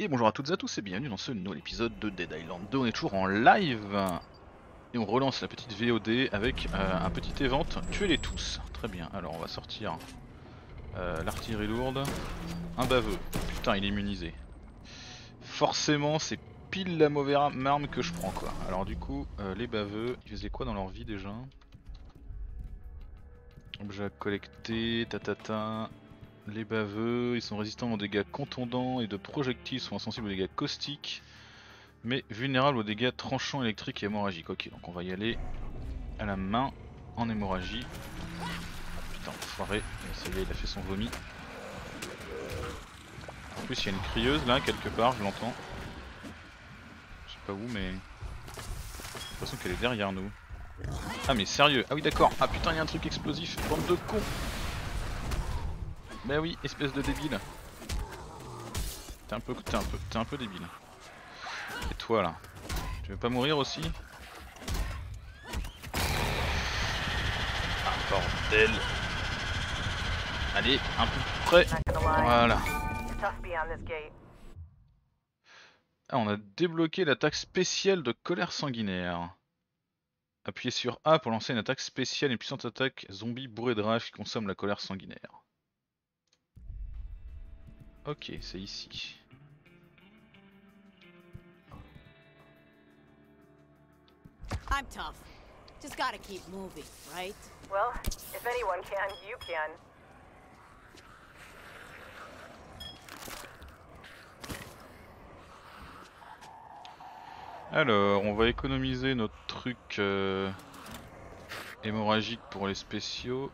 Et bonjour à toutes et à tous et bienvenue dans ce nouvel épisode de Dead Island 2. On est toujours en live et on relance la petite VOD avec un petit event. Tuez-les tous. Très bien, alors on va sortir l'artillerie lourde. Un baveux. Putain, il est immunisé. Forcément, c'est pile la mauvaise arme que je prends quoi. Alors du coup, les baveux, ils faisaient quoi dans leur vie déjà? Objet à collecter, tatata. Les baveux, ils sont résistants aux dégâts contondants et de projectiles, sont insensibles aux dégâts caustiques, mais vulnérables aux dégâts tranchants électriques et hémorragiques. Ok, donc on va y aller à la main en hémorragie. Putain, enfoiré, ça y est, il a fait son vomi. En plus, il y a une crieuse là, quelque part, je l'entends. Je sais pas où, mais. J'ai l'impression qu'elle est derrière nous. Ah, mais sérieux? Ah oui, d'accord. Ah putain, il y a un truc explosif, bande de cons! Bah oui, espèce de débile. T'es un peu débile. Et toi là, tu veux pas mourir aussi? Ah bordel. Allez, un peu plus près. Voilà. Ah, on a débloqué l'attaque spéciale de colère sanguinaire. Appuyez sur A pour lancer une attaque spéciale, une puissante attaque zombie bourrée de rage qui consomme la colère sanguinaire. Ok, c'est ici. I'm tough. Just gotta keep moving, right? Well, if anyone can, you can. Alors, on va économiser notre truc hémorragique pour les spéciaux.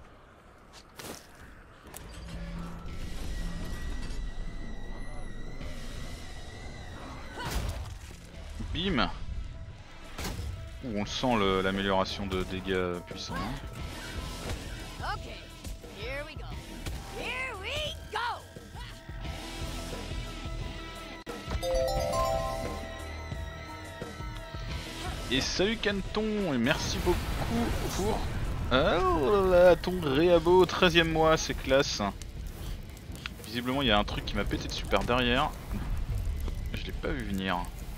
Bim! Ouh, on sent l'amélioration de dégâts puissants. Hein. Okay, here we go. Here we go! Et salut Canton, et merci beaucoup pour oh là là, ton réabo, 13e mois, c'est classe. Visiblement il y a un truc qui m'a pété dessus par derrière. Je l'ai pas vu venir.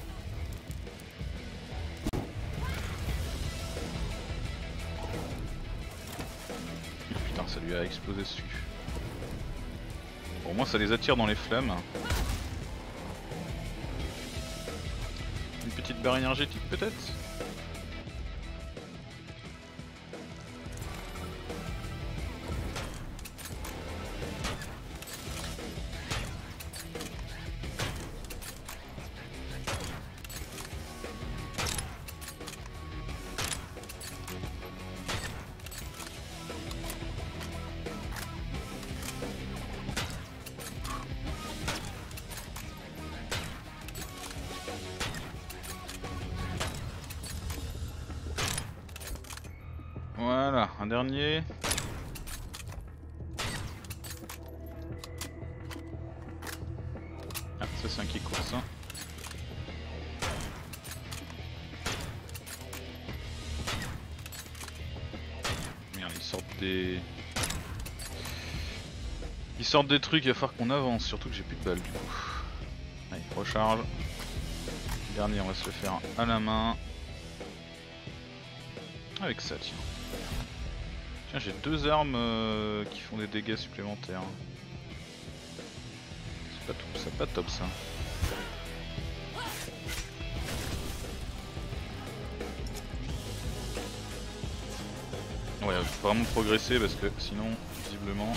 Putain, ça lui a explosé dessus. Bon, au moins ça les attire dans les flammes. Une petite barre énergétique peut-être? Voilà, un dernier. Ah, ça c'est un qui course. Hein. Merde, ils sortent des... Ils sortent des trucs, il va falloir qu'on avance, surtout que j'ai plus de balles du coup. Allez, recharge. Le dernier, on va se le faire à la main. Avec ça, tiens. Tiens, j'ai deux armes qui font des dégâts supplémentaires. C'est pas top ça. Ouais, faut vraiment progresser parce que sinon, visiblement...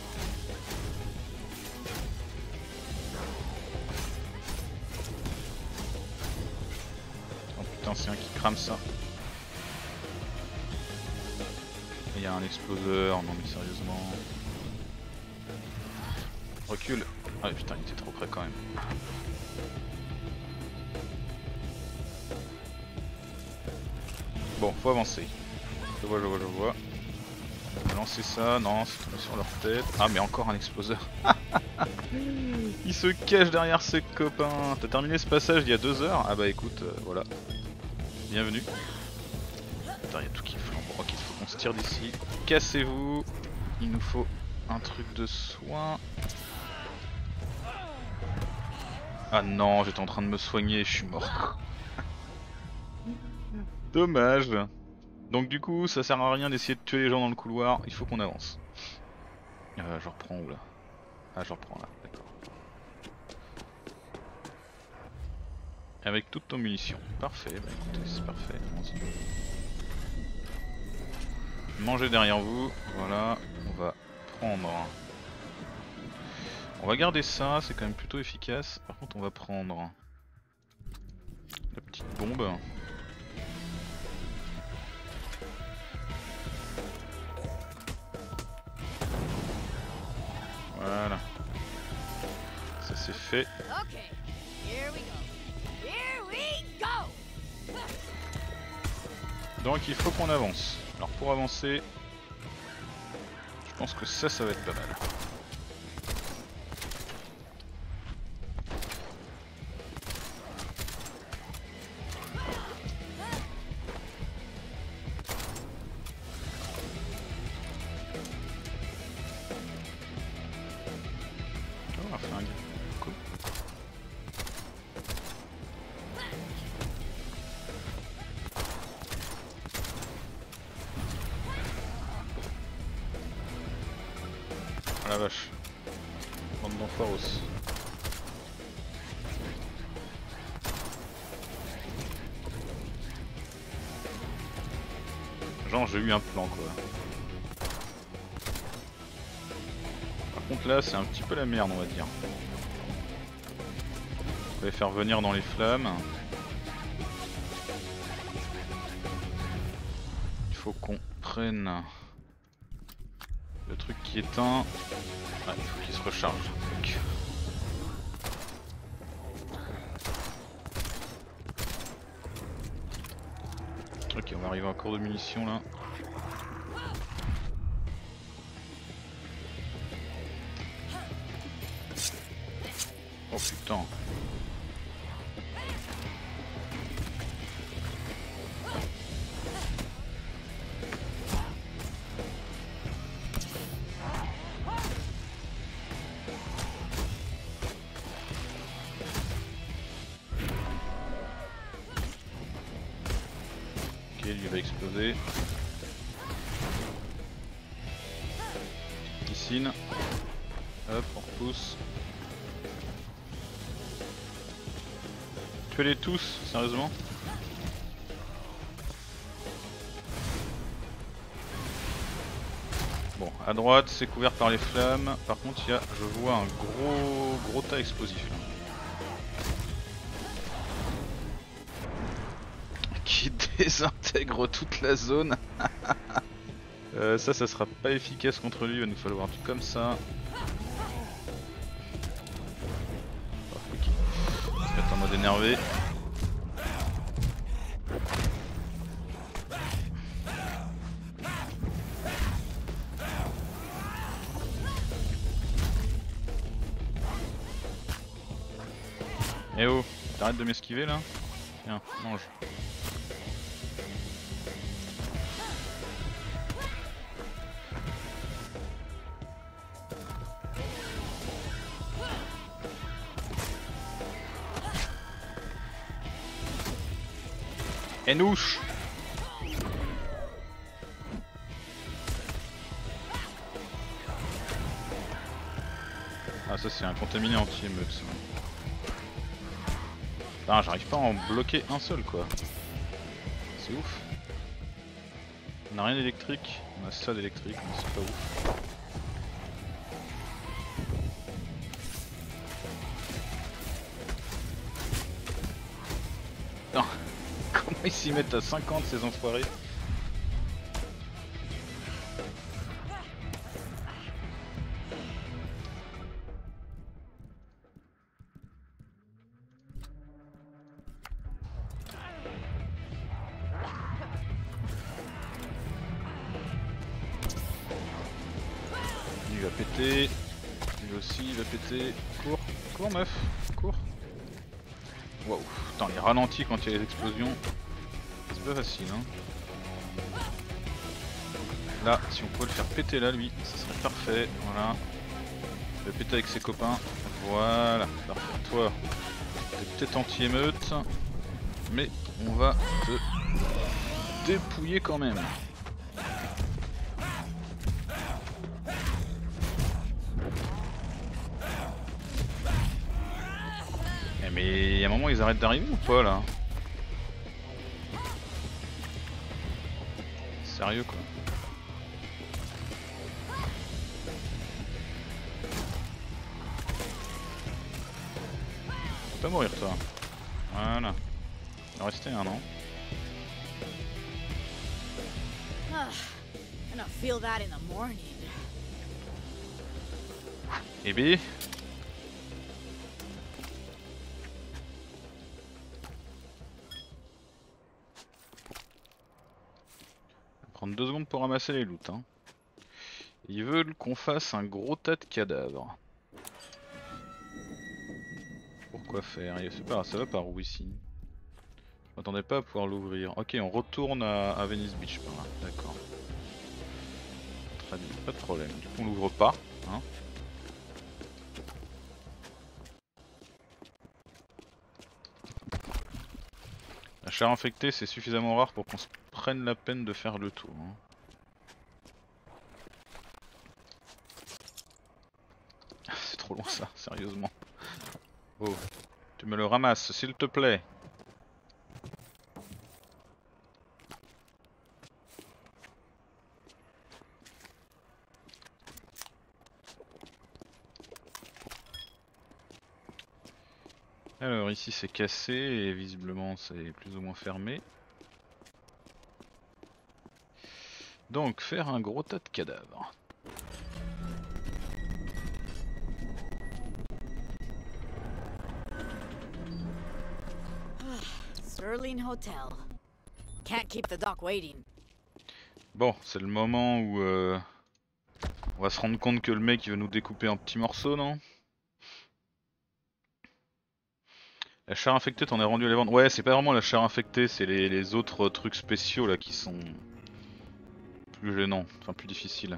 Oh putain, c'est un qui crame ça. Il y a un exploseur, non mais sérieusement. Recule. Ah putain, il était trop près quand même. Bon, faut avancer. Je vois. On va lancer ça, non, c'est tombé sur leur tête. Ah mais encore un exploseur. Il se cache derrière ses copains. T'as terminé ce passage il y a 2 heures? Ah bah écoute, voilà. Bienvenue. Putain, il y a tout qui flambe. Ok, il faut qu'on se tire d'ici. Cassez-vous. Il nous faut un truc de soin. Ah non, j'étais en train de me soigner, je suis mort. Dommage. Donc du coup, ça sert à rien d'essayer de tuer les gens dans le couloir, il faut qu'on avance. Je reprends où là? Ah, je reprends là, d'accord. Avec toutes nos munitions. Parfait, bah écoutez, c'est parfait, allons-y. Mangez derrière vous, voilà, on va prendre. On va garder ça, c'est quand même plutôt efficace. Par contre, on va prendre la petite bombe. Voilà. Ça c'est fait. Okay, here we go. Here we go! Donc il faut qu'on avance. Alors pour avancer, je pense que ça va être pas mal. Oh, un flingue. Cool. Oh la vache. Bande d'enfoiros. Genre j'ai eu un plan quoi. Par contre là c'est un petit peu la merde on va dire. On va les faire venir dans les flammes. Il faut qu'on prenne le truc qui éteint. Ah, il faut qu'il se recharge. Donc. Ok, on va arriver à court de munitions là. Oh putain. Ok, lui va exploser. Piscine. Hop, on repousse. Tuez-les tous, sérieusement? Bon, à droite c'est couvert par les flammes. Par contre, il y a, je vois un gros tas explosif là. Qui désintègre toute la zone. Ça sera pas efficace contre lui, il va nous falloir un truc comme ça. Oh, ok. On va se mettre en mode énervé. Eh oh, t'arrêtes de m'esquiver là? Tiens, mange. Enouche. Ah ça c'est un contaminé anti-émeute ça. Ah, j'arrive pas à en bloquer un seul quoi. C'est ouf. On a rien d'électrique, on a ça d'électrique mais c'est pas ouf. Non. Comment ils s'y mettent à 50 ces enfoirés? Lui va péter, lui aussi il va péter. Cours, cours meuf, cours. Waouh, putain il ralentit quand il y a les explosions. C'est pas facile hein. Là, si on pouvait le faire péter là lui, ça serait parfait, voilà. Il va péter avec ses copains, voilà, parfait. Toi, peut-être anti-émeute, mais on va te dépouiller quand même. Mais il y a un moment ils arrêtent d'arriver ou pas là? Sérieux quoi. Tu peux pas mourir toi. Voilà. Il en restait un non? Gonna feel that in the morning. Et B. Prendre 2 secondes pour ramasser les loots. Hein. Ils veulent qu'on fasse un gros tas de cadavres. Pourquoi faire? C'est pas, ça va par où ici? Je m'attendais pas à pouvoir l'ouvrir. Ok, on retourne à Venice Beach par là. D'accord. Très bien, pas de problème. Du coup on l'ouvre pas. Hein. La chair infectée c'est suffisamment rare pour qu'on se prenne la peine de faire le tour. Hein. C'est trop loin ça, sérieusement. Oh, tu me le ramasses s'il te plaît. Alors ici c'est cassé et visiblement c'est plus ou moins fermé. Donc faire un gros tas de cadavres. Sterling Hotel. Can't keep the doc waiting. Bon, c'est le moment où on va se rendre compte que le mec il veut nous découper en petits morceaux, non? La chair infectée, t'en as rendu à les vendre. Ouais, c'est pas vraiment la chair infectée, c'est les autres trucs spéciaux là qui sont plus gênants, enfin plus difficiles.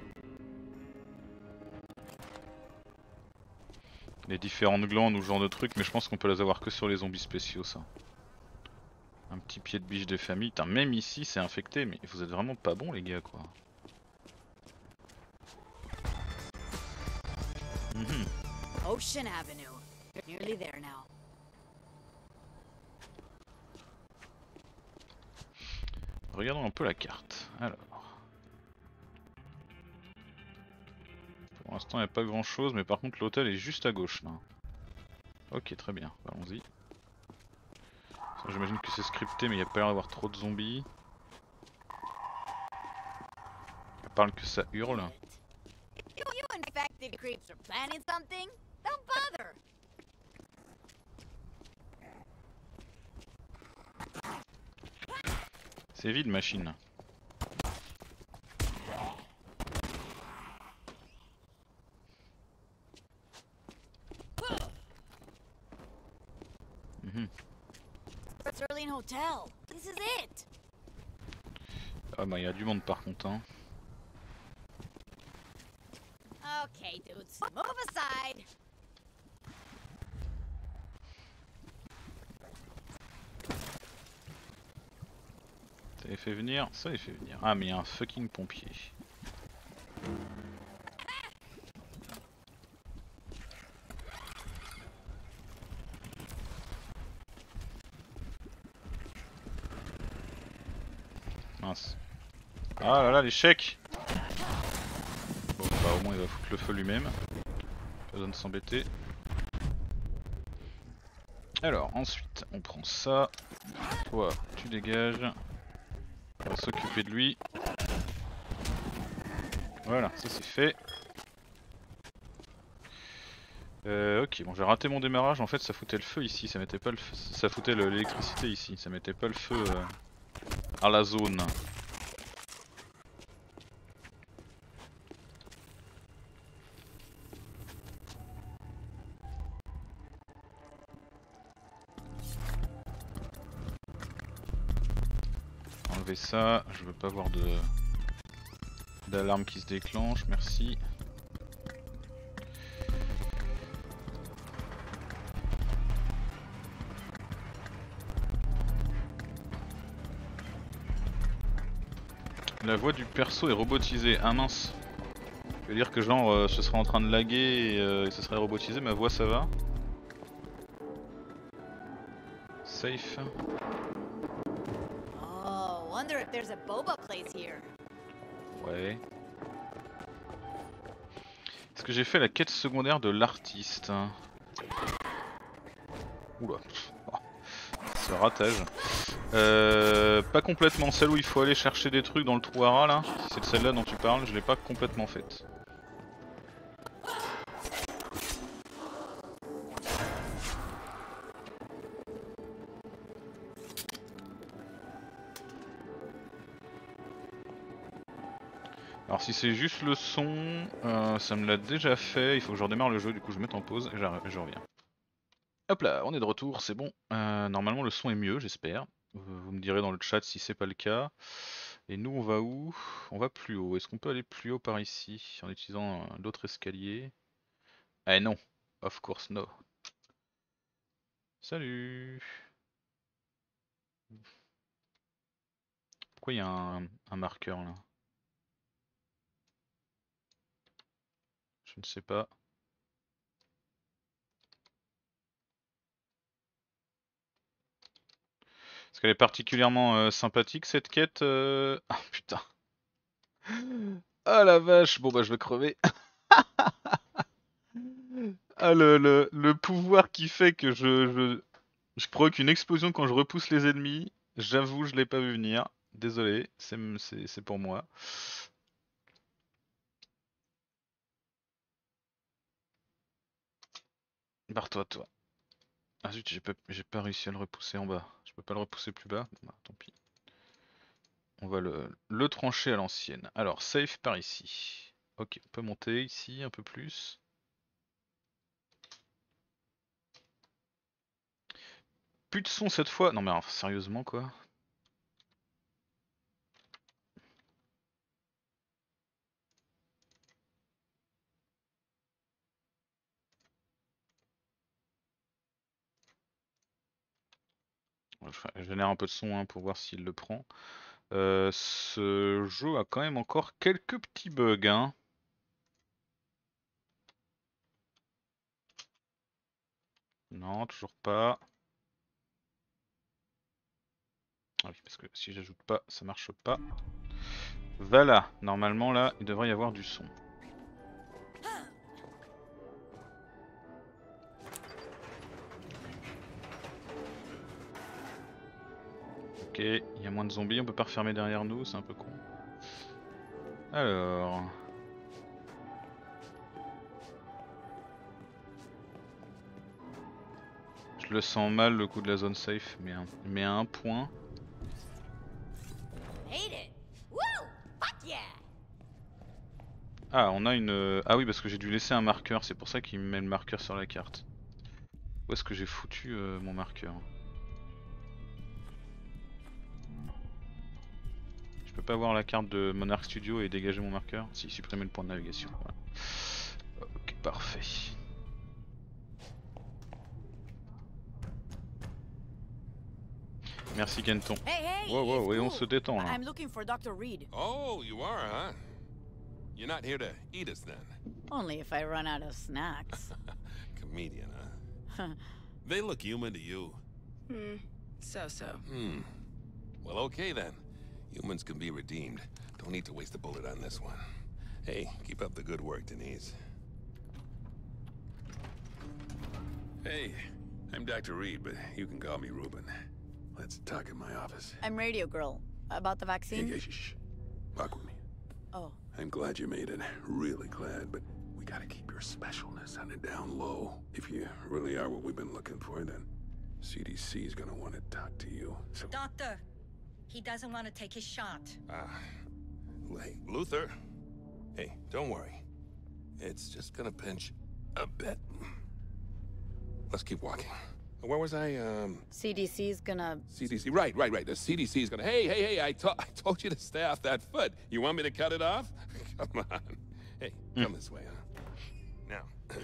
Les différentes glandes ou ce genre de trucs, mais je pense qu'on peut les avoir que sur les zombies spéciaux ça. Un petit pied de biche des familles. Putain, même ici c'est infecté, mais vous êtes vraiment pas bons les gars quoi. Ocean Avenue. You're nearly there now. Regardons un peu la carte. Alors. Pour l'instant il n'y a pas grand chose, mais par contre l'hôtel est juste à gauche là. Ok, très bien, allons-y. J'imagine que c'est scripté, mais il n'y a pas l'air d'avoir trop de zombies. À part que ça hurle. You infected creeps are planning something? Don't bother. C'est vide, machine. Sterling Hotel. This is it. Ah bah il y a du monde par contre hein. Okay, dudes, move aside. Ça les fait venir, ça les fait venir. Ah mais il y a un fucking pompier. Mince. Ah là là, l'échec. Bon bah au moins il va foutre le feu lui-même. Pas besoin de s'embêter. Alors ensuite on prend ça. Toi tu dégages. On va s'occuper de lui. Voilà, ça c'est fait. Ok, bon j'ai raté mon démarrage, en fait ça foutait le feu ici, ça mettait pas le feu, ça foutait l'électricité ici, ça mettait pas le feu à la zone. Enlever ça, je veux pas voir d'alarme qui se déclenche, merci. La voix du perso est robotisée. Ah mince. Je veux dire que genre ce serait en train de laguer et ce serait robotisé, ma voix ça va. Safe. Oh, wonder if there's a boba place here. Ouais. Est-ce que j'ai fait la quête secondaire de l'artiste? Oula. Oh. Ce ratage. Pas complètement. Celle où il faut aller chercher des trucs dans le trou à rats là. Si c'est de celle-là dont tu parles, je l'ai pas complètement faite. Alors si c'est juste le son, ça me l'a déjà fait, il faut que je redémarre le jeu, du coup je vais mettre en pause et je reviens. Hop là, on est de retour, c'est bon. Normalement le son est mieux, j'espère. Vous me direz dans le chat si c'est pas le cas. Et nous on va où? On va plus haut. Est-ce qu'on peut aller plus haut par ici en utilisant l'autre escalier? Eh non, of course no. Salut. Pourquoi il y a un marqueur là? Je ne sais pas. Est-ce qu'elle est particulièrement sympathique cette quête Ah putain. Ah la vache, bon bah je vais crever. Ah le pouvoir qui fait que je provoque une explosion quand je repousse les ennemis. J'avoue, je l'ai pas vu venir. Désolé, c'est pour moi. Barre-toi, toi. Ah zut, j'ai pas réussi à le repousser en bas. Je peux pas le repousser plus bas? Bah, tant pis. On va le trancher à l'ancienne. Alors, safe par ici. Ok, on peut monter ici un peu plus. Plus de son cette fois. Non mais alors, sérieusement quoi. Je génère un peu de son hein, pour voir s'il le prend. Ce jeu a quand même encore quelques petits bugs. Hein. Non, toujours pas. Ah oui, parce que si j'ajoute pas, ça marche pas. Voilà, normalement là, il devrait y avoir du son. Ok, il y a moins de zombies, on peut pas refermer derrière nous, c'est un peu con. Alors... Je le sens mal le coup de la zone safe, mais à un point. Ah, on a une... Ah oui, parce que j'ai dû laisser un marqueur, c'est pour ça qu'il me met le marqueur sur la carte. Où est-ce que j'ai foutu mon marqueur? Je peux pas voir la carte de Monarch Studio et dégager mon marqueur? Si, supprimer le point de navigation. Voilà. Ok, parfait. Merci Kenton. Hey, Wow, wow, it's et on cool. se détend là. I'm looking for Dr. Reed. Oh, you are, huh? You're not here to eat us then? Only if I run out of snacks. Comedian, huh? They look human to you. So. Well, okay then. Humans can be redeemed. Don't need to waste a bullet on this one. Hey, keep up the good work, Denise. Hey, I'm Dr. Reed, but you can call me Ruben. Let's talk in my office. I'm Radio Girl. About the vaccine? Hey, shh. Walk with me. Oh. I'm glad you made it. Really glad, but we gotta keep your specialness on the down low. If you really are what we've been looking for, then CDC's gonna want to talk to you. So, Doctor, he doesn't want to take his shot. hey, Luther. Hey, don't worry. It's just gonna pinch a bit. Let's keep walking. Where was I? CDC's gonna... CDC. Right. The CDC's gonna. Hey! I told you to stay off that foot. You want me to cut it off? Come on. Hey, come this way, huh? Now.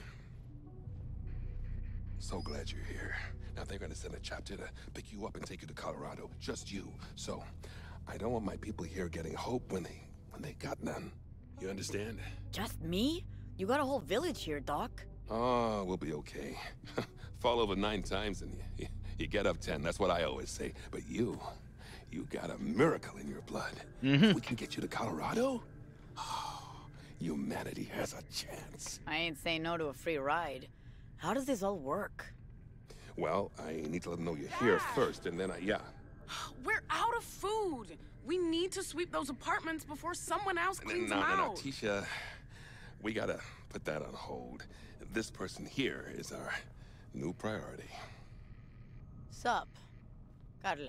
So glad you're here. Now they're gonna send a chapter to pick you up and take you to Colorado. Just you. So, I don't want my people here getting hope when they got none. You understand? Just me? You got a whole village here, Doc. Oh, we'll be okay. Fall over 9 times and you get up 10. That's what I always say. But you got a miracle in your blood. If we can get you to Colorado, humanity has a chance. I ain't saying no to a free ride. How does this all work? Well, I need to let them know you're here first, and then yeah. We're out of food. We need to sweep those apartments before someone else cleans them No, out. Tisha, we gotta put that on hold. This person here is our new priority. Sup, Carla?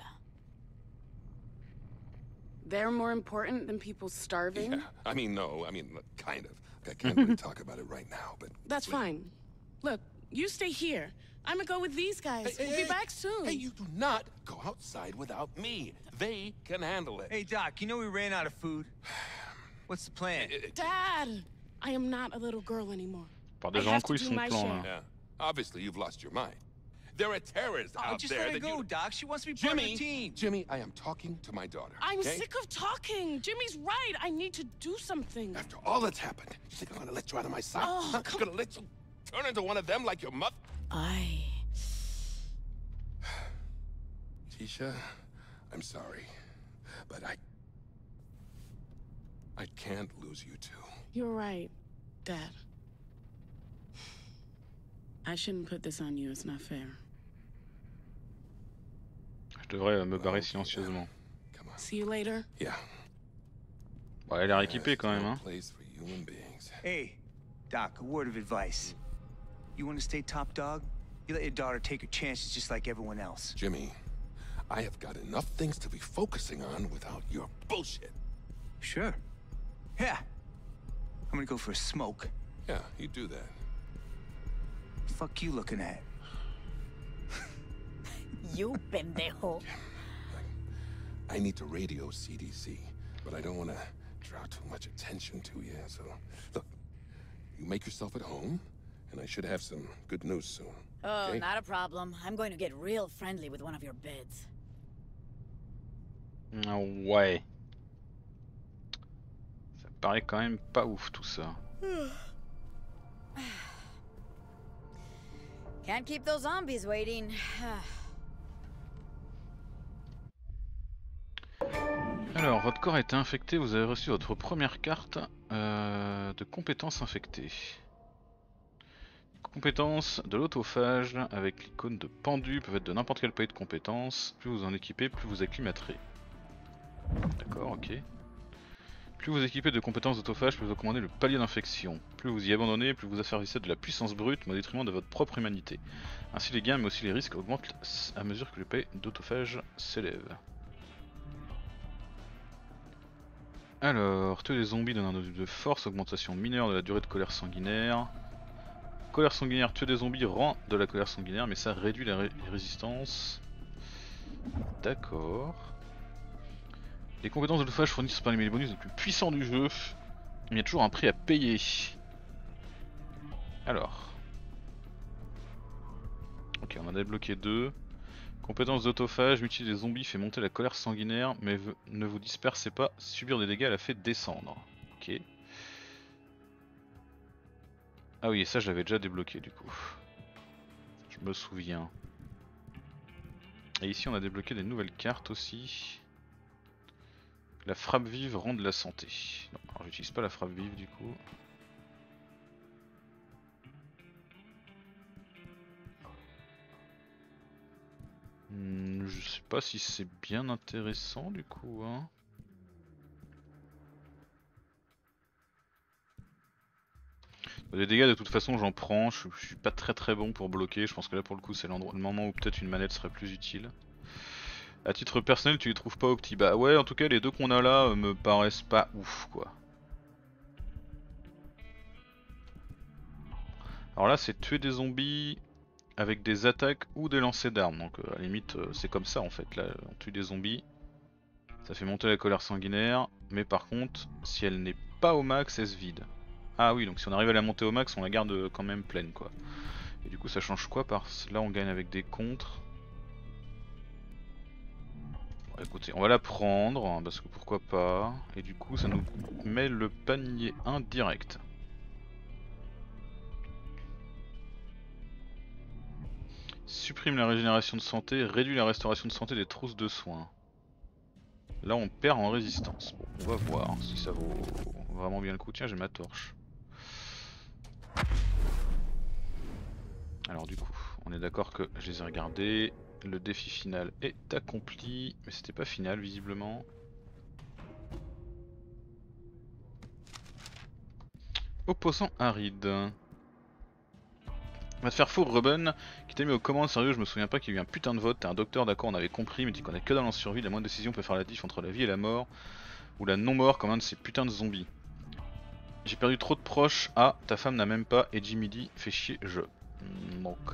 They're more important than people starving? Yeah, I mean, no, I mean, kind of. I can't really talk about it right now, but... That's fine. Look, you stay here. I'm gonna go with these guys. We'll be back soon. Hey, you do not go outside without me. They can handle it. Hey, Doc, you know we ran out of food. What's the plan? Dad, I am not a little girl anymore. Par I des gens en have to couille do son my plan share. là. Yeah, obviously you've lost your mind. There are terrorists Oh, out just there let her that go, you... Doc. She wants to be part of the team. Jimmy, I am talking to my daughter. I'm okay? sick of talking. Jimmy's right. I need to do something. After all that's happened, you think I'm gonna let you out of my sight? Oh, I'm gonna let you turn into one of them like your mother? Tisha, I'm sorry, but I can't lose you two. You're right, Dad. I shouldn't put this on you. It's not fair. Je devrais me barrer silencieusement. Come on. See you later. Yeah. Bon, elle a l'air équipée quand même, No hein. place for human beings. Hey, Doc, a word of advice. You want to stay top dog? You let your daughter take her chances just like everyone else. Jimmy, I have got enough things to be focusing on without your bullshit. Sure. Yeah. I'm gonna go for a smoke. Yeah, you do that. Fuck you looking at? You pendejo. I need to radio CDC, but I don't want to draw too much attention to you, so... Look, you make yourself at home, and I should have some good news soon. Oh, okay? not a problem. I'm going to get real friendly with one of your beds. Ah ouais. Ça paraît quand même pas ouf tout ça. Can't keep those zombies waiting. Alors, votre corps a été infecté, vous avez reçu votre première carte de compétences infectées. Compétences de l'autophage avec l'icône de pendu peuvent être de n'importe quel pays de compétences. Plus vous en équipez, plus vous acclimaterez. D'accord, ok. Plus vous équipez de compétences d'autophage, plus vous augmentez le palier d'infection. Plus vous y abandonnez, plus vous affermissez de la puissance brute, mais au détriment de votre propre humanité. Ainsi les gains mais aussi les risques augmentent à mesure que le palier d'autophage s'élève. Alors, tuer les zombies donne un bonus de force, augmentation mineure de la durée de colère sanguinaire. Colère sanguinaire, tuer des zombies rend de la colère sanguinaire, mais ça réduit la résistance. D'accord. Les compétences de l'autophage fournissent parmi les bonus les plus puissants du jeu. Il y a toujours un prix à payer. Alors. Ok, on en a débloqué 2. Compétence d'autophage, mutiler les zombies fait monter la colère sanguinaire, mais ne vous dispersez pas, subir des dégâts la fait descendre. Ok. Ah oui, et ça je l'avais déjà débloqué du coup. Je me souviens. Et ici on a débloqué des nouvelles cartes aussi. La frappe vive rend de la santé. Non, alors j'utilise pas la frappe vive du coup. Je sais pas si c'est bien intéressant du coup, hein. Les dégâts de toute façon j'en prends, je suis pas très bon pour bloquer, je pense que là pour le coup c'est le moment où peut-être une manette serait plus utile. À titre personnel tu les trouves pas opti? Bah ouais, en tout cas les deux qu'on a là me paraissent pas ouf quoi. Alors là c'est tuer des zombies avec des attaques ou des lancers d'armes, donc à la limite c'est comme ça en fait, là on tue des zombies, ça fait monter la colère sanguinaire, mais par contre si elle n'est pas au max elle se vide. Ah oui, donc si on arrive à la monter au max on la garde quand même pleine quoi. Et du coup ça change quoi? Par là on gagne avec des contres. Écoutez, on va la prendre, parce que pourquoi pas. Et du coup ça nous met le panier indirect. Supprime la régénération de santé, réduit la restauration de santé des trousses de soins. Là on perd en résistance. Bon, on va voir si ça vaut vraiment bien le coup. Tiens, j'ai ma torche. Alors du coup, on est d'accord que je les ai regardés. Le défi final est accompli, mais c'était pas final visiblement. Opposant aride. Va te faire fourre Ruben, qui t'a mis aux commandes, sérieux je me souviens pas qu'il y a eu un putain de vote, t'es un docteur d'accord on avait compris mais tu connais que dans la survie, la moindre décision peut faire la diff entre la vie et la mort, ou la non-mort comme un de ces putains de zombies. J'ai perdu trop de proches, ah ta femme n'a même pas, et Jimmy dit fais chier je. Ok.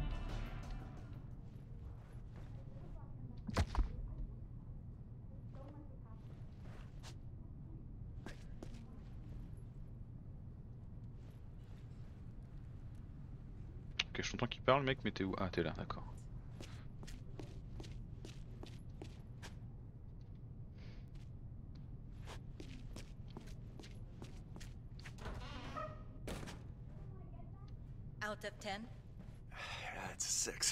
Ok, je t'entends qu'il parle mec, mais t'es où? Ah t'es là, d'accord. Out of 10? Yeah, it's a 6.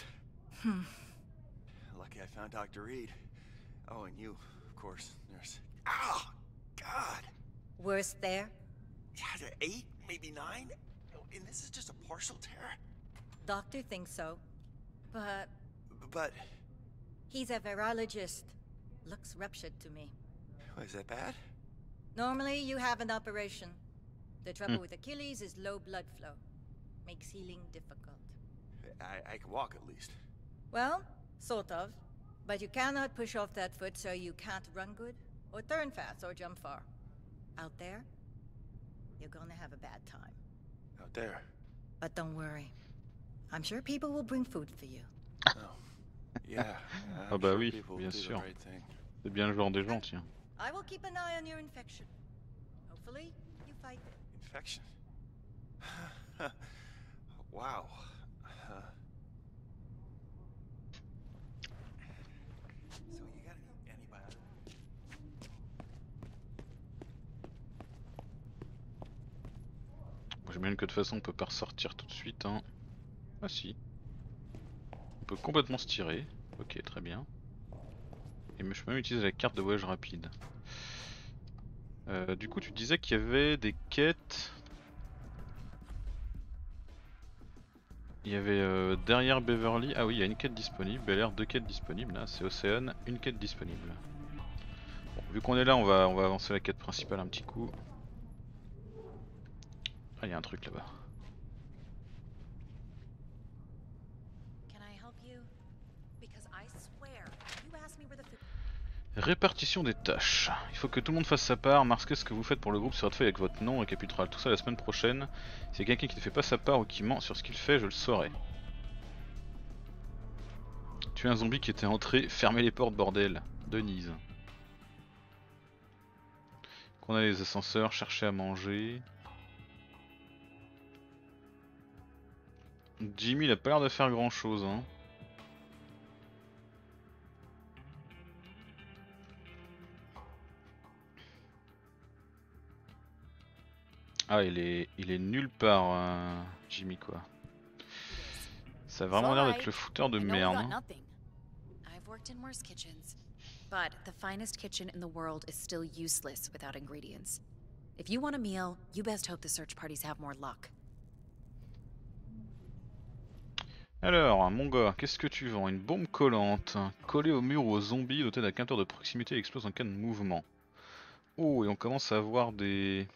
Lucky I found Dr. Reed. Oh, and you, of course, nurse. Oh, God! Worst there? Yeah, the 8, maybe 9? And this is just a partial tear? Doctor thinks so. But But, he's a virologist. Looks ruptured to me. is that bad? Normally, you have an operation. The trouble with Achilles is low blood flow. Makes healing difficult. I can walk at least. Well, sort of. But you cannot push off that foot, so you can't run good, or turn fast, or jump far. Out there, you're gonna have a bad time. Out there. But don't worry. I'm sure people will bring food for you. Oh. Yeah. Ah bah oui, bien sûr. C'est bien le genre des gens, tiens. I will keep an eye on your infection. Hopefully, you fight it. Infection. Wow. So you got any antibiotics? J'imagine que de toute façon on peut pas ressortir tout de suite hein. Ah si. On peut complètement se tirer. Ok très bien. Et je peux même utiliser la carte de voyage rapide. Du coup tu disais qu'il y avait des quêtes. Il y avait derrière Beverly, ah oui il y a une quête disponible, Bel Air 2 quêtes disponibles là, c'est Océane, une quête disponible. Bon, vu qu'on est là on va avancer la quête principale un petit coup. Ah il y a un truc là-bas. Répartition des tâches. Il faut que tout le monde fasse sa part. Marquez ce que vous faites pour le groupe sur votre feuille avec votre nom. On récapitulera tout ça la semaine prochaine. Si y a quelqu'un qui ne fait pas sa part ou qui ment sur ce qu'il fait, je le saurai. Tuer un zombie qui était entré. Fermez les portes, bordel. Denise. Qu'on a les ascenseurs. Chercher à manger. Jimmy il a pas l'air de faire grand chose hein. Ah il est nulle part Jimmy quoi. Ça a vraiment l'air d'être le fouteur de merde. Hein. I've worked in worse kitchens, but the finest kitchen in the world is still useless without ingredients. If you want a meal, you best hope the search parties have more luck. Alors, mon gars, qu'est-ce que tu vends? Une bombe collante, collée au mur ou aux zombies, dotée d'un capteur de proximité et explose en cas de mouvement. Oh, et on commence à avoir des...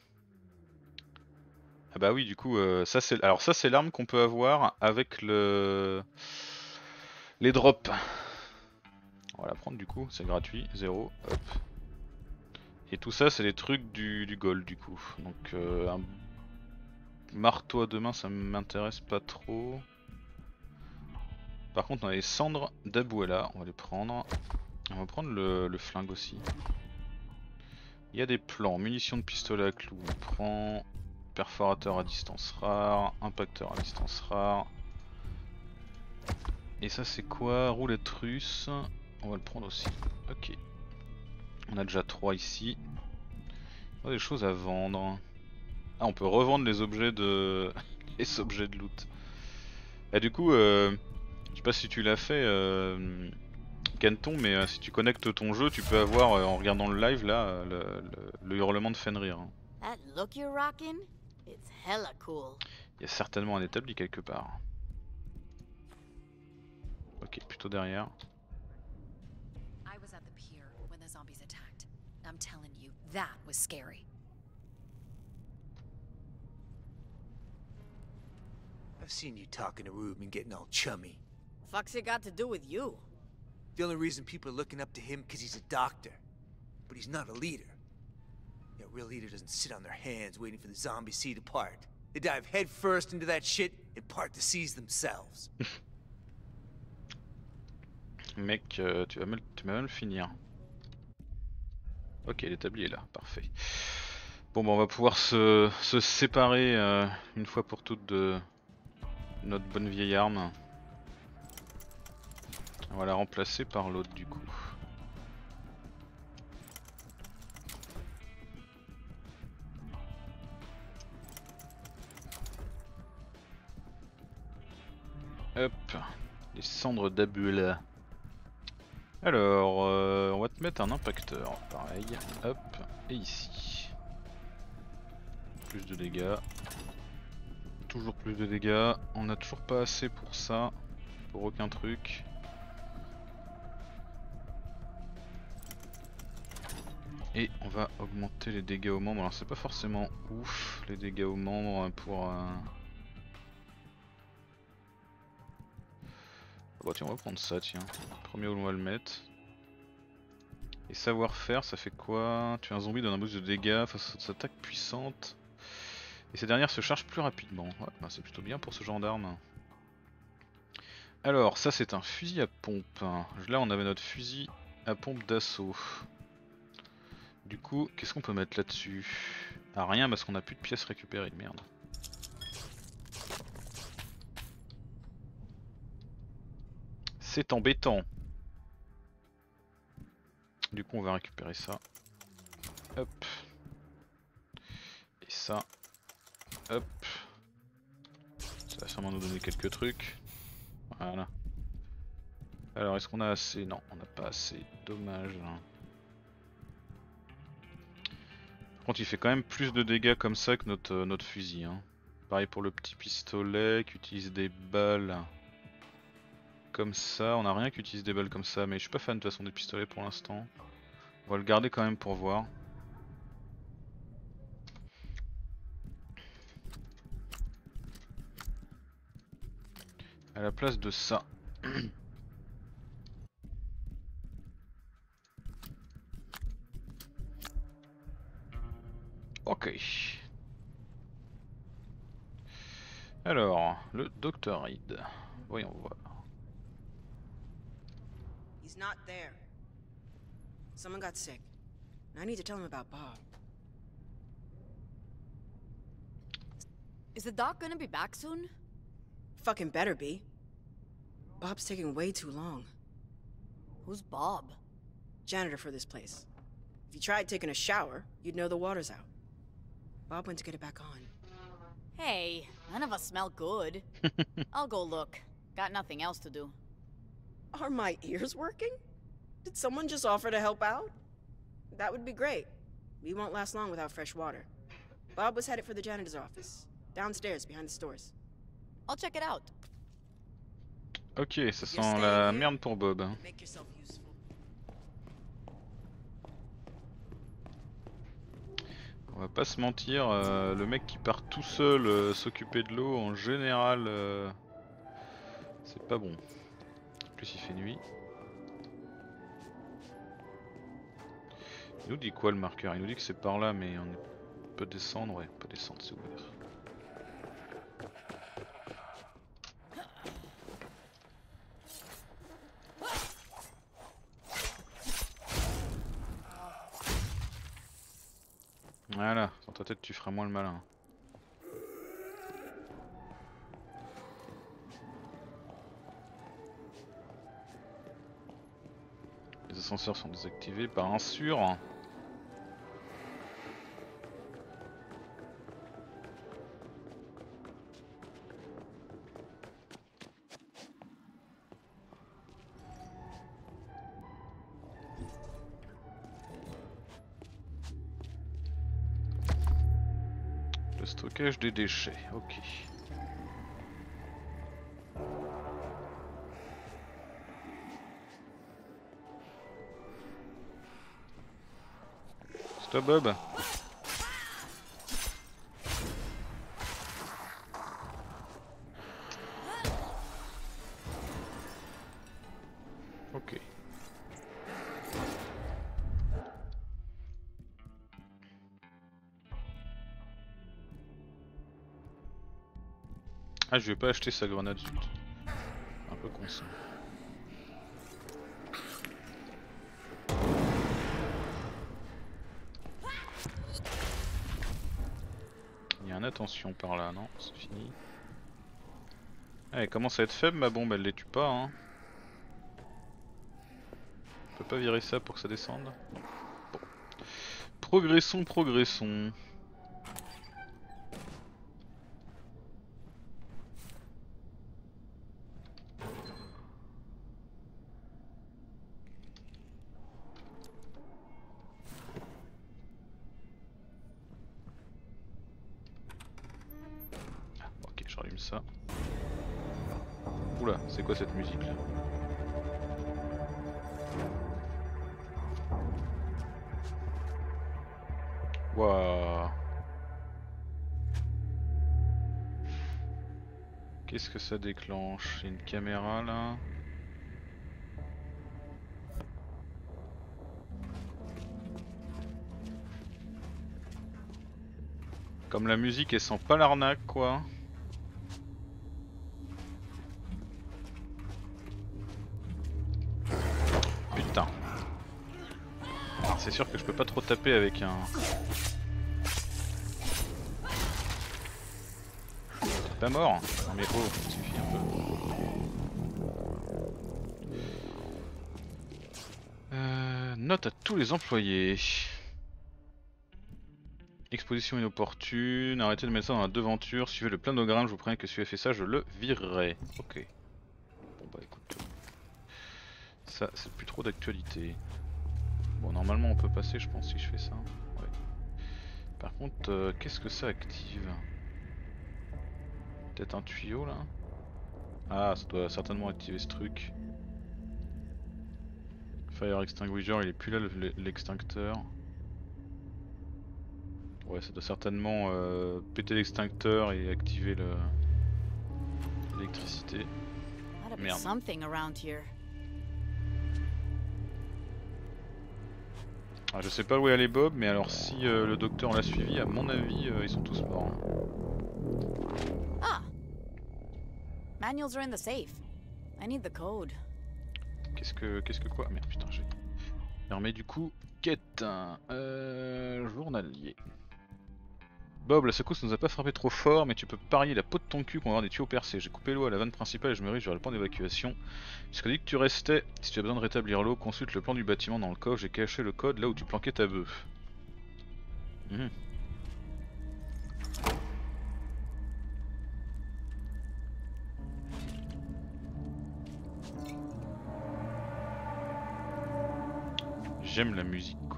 Ah bah oui, du coup, ça c'est... Alors ça c'est l'arme qu'on peut avoir avec les drops. On va la prendre du coup, c'est gratuit, 0, hop. Et tout ça c'est les trucs du gold du coup. Donc un marteau à deux mains ça m'intéresse pas trop. Par contre on a les cendres d'Abuela, on va les prendre. On va prendre le flingue aussi. Il y a des plans, munitions de pistolet à clous, on prend perforateur à distance rare, impacteur à distance rare. Et ça c'est quoi? Roulette russe. on va le prendre aussi. Ok. On a déjà 3 ici. On a des choses à vendre. Ah, on peut revendre les objets de les objets de loot. Et du coup, je sais pas si tu l'as fait, Canton, mais si tu connectes ton jeu, tu peux avoir en regardant le live là le hurlement de Fenrir. That look you're rocking, it's hella cool. Il y a certainement un établi quelque part. Ok, plutôt derrière. I was at the pier when the zombies attacked. I'm telling you, that was scary. I've seen you talking to Rube and getting all chummy. Fuck's it got to do with you? The only reason people are looking up to him because he's a doctor. But he's not a leader. Yeah, a real leader doesn't sit on their hands waiting for the zombie sea to part. They dive head first into that shit and part the seas themselves. Mec, tu vas mal le finir. Ok, l'établi est là, parfait. Bon, bah, on va pouvoir se séparer une fois pour toutes de notre bonne vieille arme. On va la remplacer par l'autre du coup. Hop, les cendres d'Abul. Alors, on va te mettre un impacteur, pareil, hop, et ici. Plus de dégâts. Toujours plus de dégâts, on n'a toujours pas assez pour ça, pour aucun truc. Et on va augmenter les dégâts aux membres, alors c'est pas forcément ouf, les dégâts aux membres pour... Bon tiens, on va prendre ça, tiens. Premier où on va le mettre. Et savoir-faire, ça fait quoi? Tuer un zombie donne un boost de dégâts face à sa attaque puissante. Et ces dernières se chargent plus rapidement. Ouais, bah c'est plutôt bien pour ce genre d'arme. Alors, ça c'est un fusil à pompe. Là on avait notre fusil à pompe d'assaut. Du coup, qu'est-ce qu'on peut mettre là-dessus? Ah rien parce qu'on a plus de pièces récupérées, merde. C'est embêtant. Du coup on va récupérer ça. Hop. Et ça. Hop. Ça va sûrement nous donner quelques trucs. Voilà. Alors est-ce qu'on a assez? Non, on n'a pas assez. Dommage. Par contre il fait quand même plus de dégâts comme ça que notre fusil. Hein. Pareil pour le petit pistolet qui utilise des balles. Comme ça, on a rien qui utilise des balles comme ça, mais je suis pas fan de toute façon des pistolets pour l'instant. On va le garder quand même pour voir. À la place de ça. Ok. Alors, le Dr. Reed. Voyons voir. He's not there. Someone got sick. I need to tell him about Bob. Is the doc gonna be back soon? Fucking better be. Bob's taking way too long. Who's Bob? Janitor for this place. If you tried taking a shower, you'd know the water's out. Bob went to get it back on. Hey, none of us smell good. I'll go look. Got nothing else to do. Are my ears working? Did someone just offer to help out? That would be great. We won't last long without fresh water. Bob was headed for the janitor's office, downstairs behind the stores. I'll check it out. Ok, ça sent la merde pour Bob. Make yourself useful. On va pas se mentir, le mec qui part tout seul s'occuper de l'eau en général, c'est pas bon. En plus il fait nuit. Il nous dit quoi le marqueur? Il nous dit que c'est par là, mais on peut descendre, ouais, on peut descendre, c'est ouvert. Voilà, dans ta tête tu feras moins le malin. ascenseurs sont désactivés par un sûr. Le stockage des déchets, ok. Stop Bob. Ok. Ah, je vais pas acheter sa grenade, zut. Un peu con ça. Il y a un attention par là, non? C'est fini. Ah, elle commence à être faible ma bombe, elle les tue pas hein. On peut pas virer ça pour que ça descende? Bon. Progressons, progressons. Ok, je rallume ça. Oula, c'est quoi cette musique là? Waouh. Qu'est-ce que ça déclenche? Il y a une caméra là. Comme la musique elle sent pas l'arnaque quoi. Putain. C'est sûr que je peux pas trop taper avec un... T'es pas mort? Non mais oh, ça suffit un peu. Note à tous les employés. Exposition inopportune, arrêtez de mettre ça dans la devanture, suivez le planogramme, je vous préviens que si vous avez fait ça, je le virerai. Ok. Bon bah écoute. Ça c'est plus trop d'actualité. Bon normalement on peut passer je pense si je fais ça. Ouais. Par contre qu'est-ce que ça active? Peut-être un tuyau là? Ah ça doit certainement activer ce truc. Fire extinguisher, il est plus là l'extincteur. Ouais ça doit certainement péter l'extincteur et activer l'électricité. Merde. Ah, je sais pas où est allé Bob, mais alors si le docteur l'a suivi, à mon avis, ils sont tous morts. Ah. Manuals are in the safe. I need the code. Qu'est-ce que quoi? Merde putain j'ai fermé du coup. Quête journalier. Bob, la secousse nous a pas frappé trop fort, mais tu peux parier la peau de ton cul qu'on va avoir des tuyaux percés. J'ai coupé l'eau à la vanne principale et je me dirige vers le plan d'évacuation. Puisque dit que tu restais, si tu as besoin de rétablir l'eau, consulte le plan du bâtiment dans le coffre. J'ai caché le code là où tu planquais ta bœuf. J'aime la musique quoi.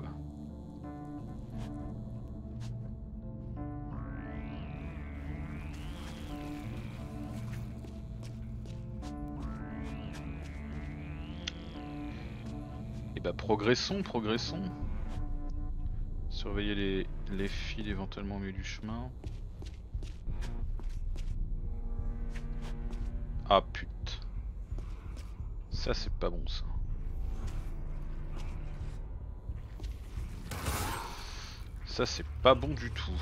Et bah progressons, progressons. Surveiller les fils éventuellement au milieu du chemin. Ah putain. Ça c'est pas bon ça. Ça c'est pas bon du tout.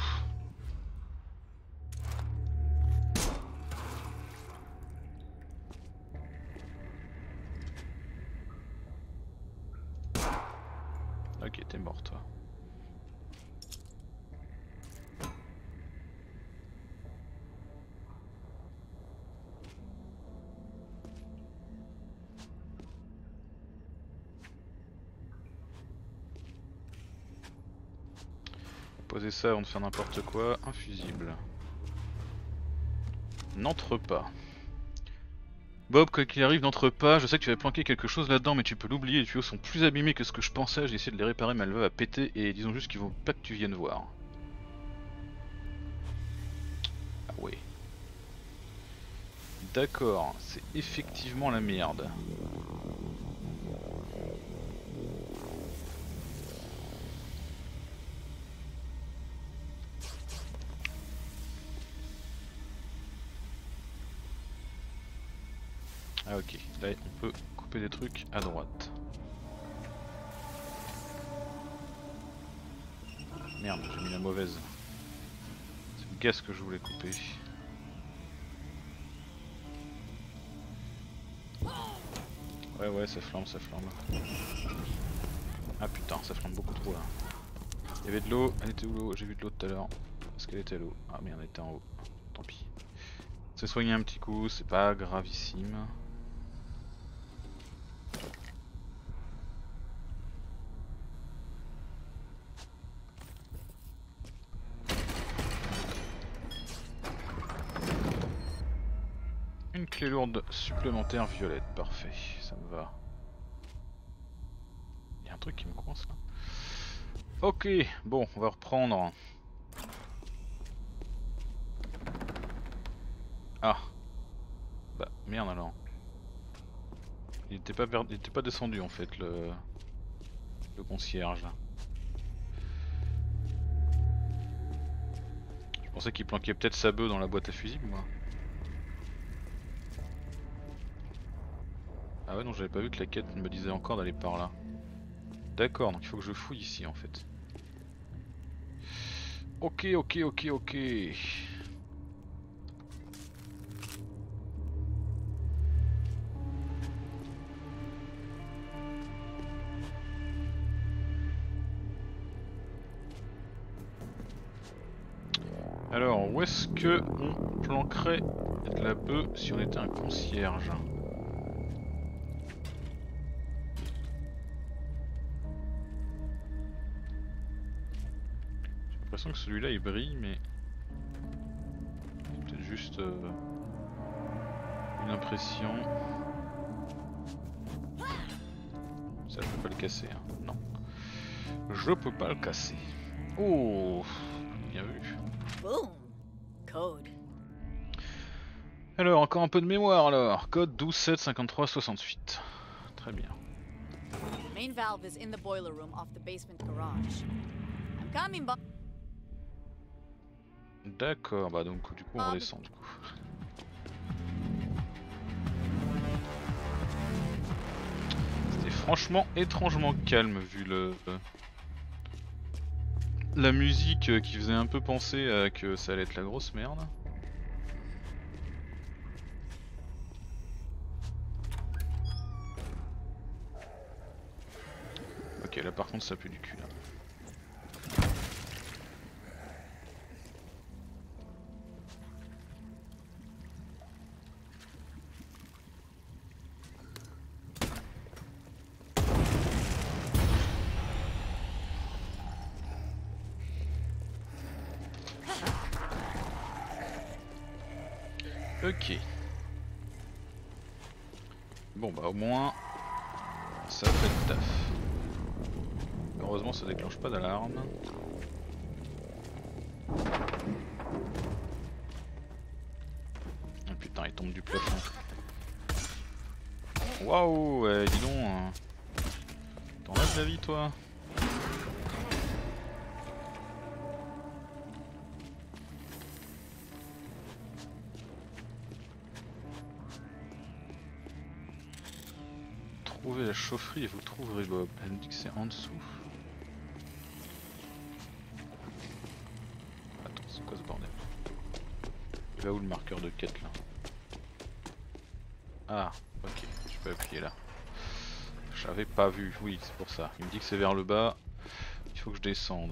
Ok, t'es mort toi. Poser ça avant de faire n'importe quoi. Un fusible. N'entre pas. Bob, quoi qu'il arrive, n'entre pas. Je sais que tu avais planqué quelque chose là-dedans, mais tu peux l'oublier. Les tuyaux sont plus abîmés que ce que je pensais. J'ai essayé de les réparer, mais elle va péter. Et disons juste qu'il faut pas que tu viennes voir. Ah ouais. D'accord, c'est effectivement la merde. Ah ok, là on peut couper des trucs à droite. Merde, j'ai mis la mauvaise. C'est le gaz que je voulais couper. Ouais ça flambe, ça flambe. Ah putain, ça flambe beaucoup trop là. Il y avait de l'eau, elle était où l'eau? J'ai vu de l'eau tout à l'heure. Est-ce qu'elle était à l'eau? Ah merde, elle était en haut. Tant pis. C'est soigné un petit coup, c'est pas gravissime. Une clé lourde supplémentaire violette, parfait, ça me va. Il y a un truc qui me coince là. Ok, bon, on va reprendre. Ah. Bah merde alors. Il était pas descendu en fait le concierge là. Je pensais qu'il planquait peut-être sa bœuf dans la boîte à fusibles moi. Ah ouais non, j'avais pas vu que la quête me disait encore d'aller par là. D'accord, donc il faut que je fouille ici en fait. Ok. Alors, où est-ce que on planquerait de la bœuf si on était un concierge? J'ai l'impression que celui-là il brille, mais c'est peut-être juste une impression. Ça je peux pas le casser, hein. Non. Je peux pas le casser. Oh, bien vu. Boom. Code. Alors, encore un peu de mémoire alors. Code 12-7-53-68. Très bien. Main valve is in the boiler room off the basement garage. I'm coming, Bob. D'accord, bah donc du coup on redescend du coup. C'était franchement étrangement calme vu la musique qui faisait un peu penser à que ça allait être la grosse merde. Ok, là par contre ça pue du cul là. Ok. Bon bah au moins ça fait le taf. Heureusement ça déclenche pas d'alarme. Oh putain il tombe du plafond. Waouh, dis donc. T'en as de la vie toi? Trouvez la chaufferie et vous trouverez Bob. Elle me dit que c'est en dessous. Attends, c'est quoi ce bordel? Il va où le marqueur de quête là? Ah, ok, je peux appuyer là. J'avais pas vu, oui c'est pour ça. Il me dit que c'est vers le bas, il faut que je descende.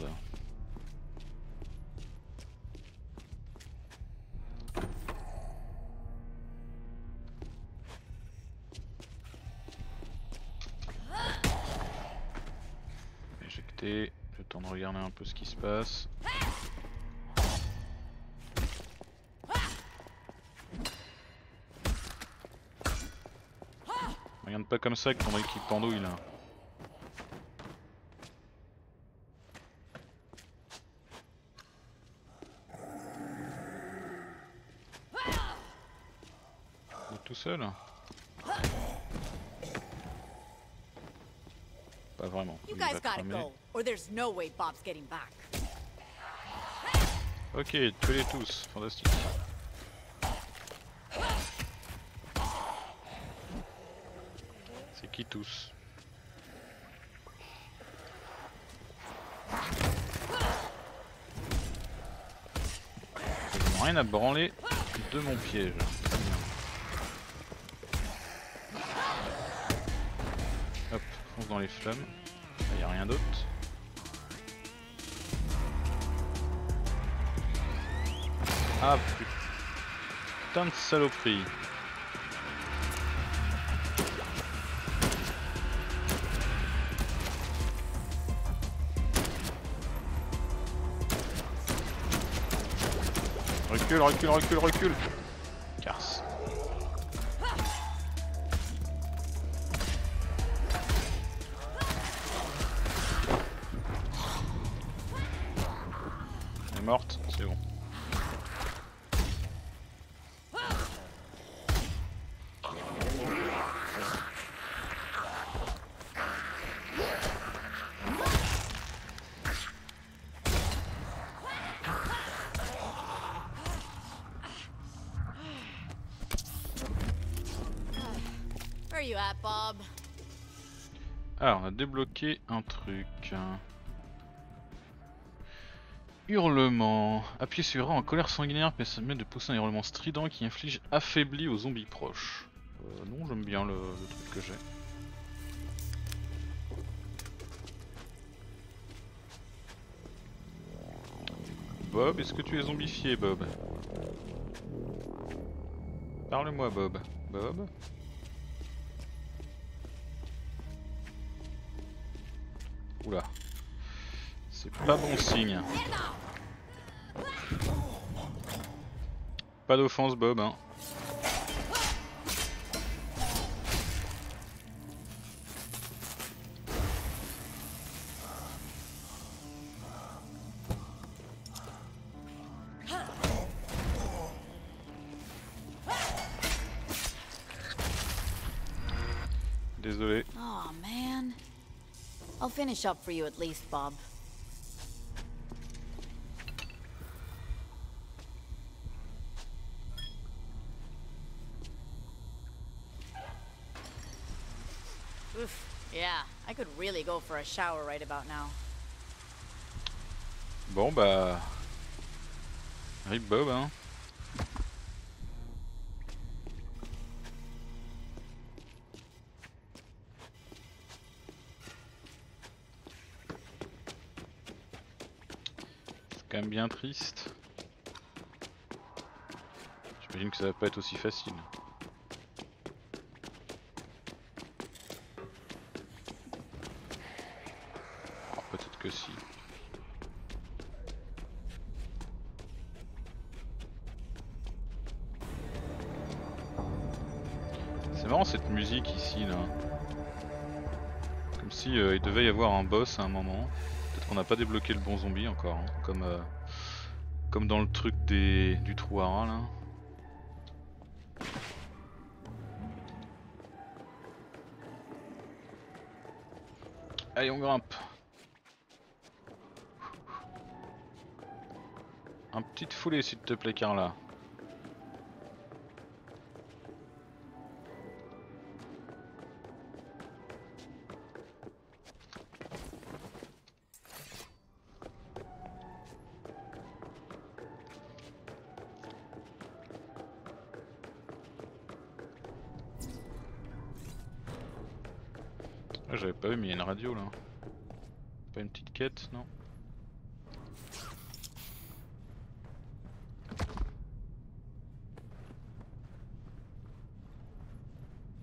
Éjecter, J'ai le temps de regarder un peu ce qui se passe. Regarde pas comme ça avec ton équipe pendouille là. Il est tout seul? Pas vraiment. You Il va guys gotta cramer. go, or there's no way Bob's getting back. Ok, tuez-les tous, fantastique. C'est qui tous? Ils n'ont rien à branler de mon piège. Très bien. Hop, fonce dans les flammes. Il n'y a rien d'autre. Ah putain de saloperie. Recule, recule, recule, recule. Carse. Elle est morte, c'est bon. Where you at, Bob? Alors, on a débloqué un truc. Hurlement. Appuyez sur A en colère sanguinaire permet de pousser un hurlement strident qui inflige affaibli aux zombies proches. Non, j'aime bien le truc que j'ai. Bob, est-ce que tu es zombifié, Bob? Parle-moi, Bob. Bob? Oula. C'est pas bon signe. Pas d'offense, Bob, hein. Désolé. Oh man. I'll finish up for you at least, Bob. Oof. Yeah, I could really go for a shower right about now. Bon bah... Rip Bob, hein. C'est quand même bien triste. J'imagine que ça va pas être aussi facile. Alors, peut-être que si. C'est marrant cette musique ici là. Comme si il devait y avoir un boss à un moment. Peut-être qu'on n'a pas débloqué le bon zombie encore, hein. Comme dans le truc du trou à rats là. Allez, on grimpe. Un petit foulée s'il te plaît, Carla. J'avais pas vu, mais il y a une radio là. Pas une petite quête, non?